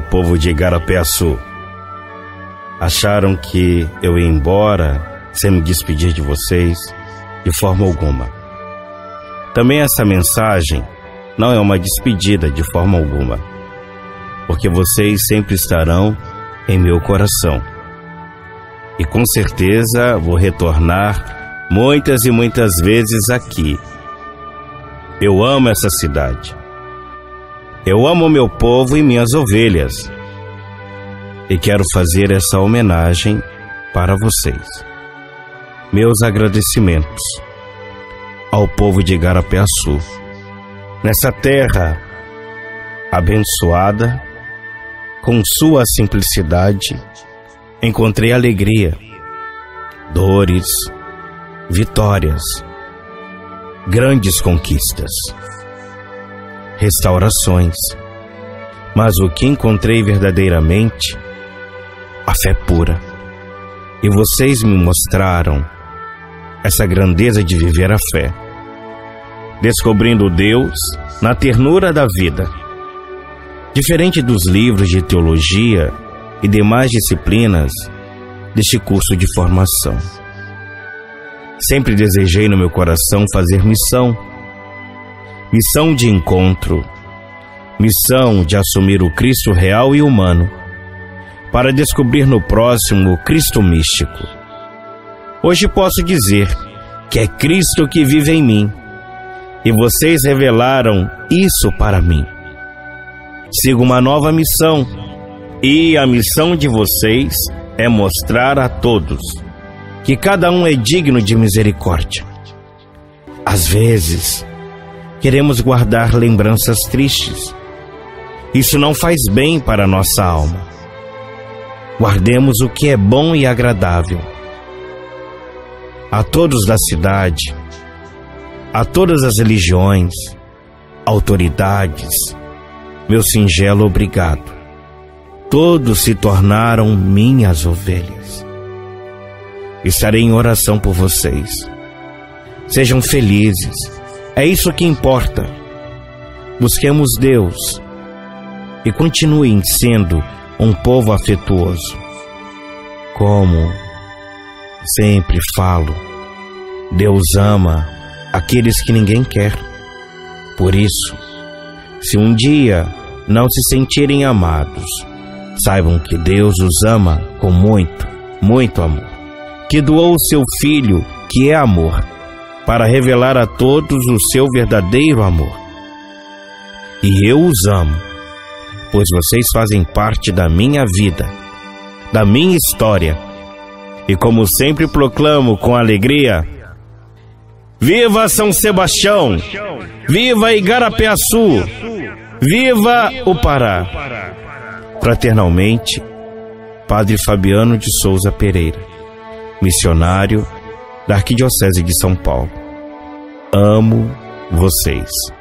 povo de Igarapé-Açu. Acharam que eu ia embora sem me despedir de vocês? De forma alguma. Também essa mensagem não é uma despedida de forma alguma, porque vocês sempre estarão em meu coração. E com certeza vou retornar muitas e muitas vezes aqui. Eu amo essa cidade. Eu amo meu povo e minhas ovelhas. E quero fazer essa homenagem para vocês. Meus agradecimentos ao povo de Igarapé-Açu. Nessa terra abençoada, com sua simplicidade, encontrei alegria, dores, vitórias, grandes conquistas, restaurações. Mas o que encontrei verdadeiramente, a fé pura. E vocês me mostraram essa grandeza de viver a fé, descobrindo Deus na ternura da vida. Diferente dos livros de teologia e demais disciplinas deste curso de formação. Sempre desejei no meu coração fazer missão. Missão de encontro. Missão de assumir o Cristo real e humano, para descobrir no próximo o Cristo místico. Hoje posso dizer que é Cristo que vive em mim, e vocês revelaram isso para mim. Sigo uma nova missão, e a missão de vocês é mostrar a todos que cada um é digno de misericórdia. Às vezes, queremos guardar lembranças tristes. Isso não faz bem para a nossa alma. Guardemos o que é bom e agradável. A todos da cidade, a todas as religiões, autoridades, meu singelo obrigado. Todos se tornaram minhas ovelhas. Estarei em oração por vocês. Sejam felizes. É isso que importa. Busquemos Deus e continuem sendo um povo afetuoso. Como sempre falo, Deus ama aqueles que ninguém quer. Por isso, se um dia não se sentirem amados, saibam que Deus os ama com muito, muito amor, que doou o seu Filho, que é amor, para revelar a todos o seu verdadeiro amor. E eu os amo, pois vocês fazem parte da minha vida, da minha história. E como sempre proclamo com alegria: viva São Sebastião! Viva Igarapé-Açu! Viva o Pará! Fraternalmente, Padre Fabiano de Souza Pereira, missionário da Arquidiocese de São Paulo. Amo vocês.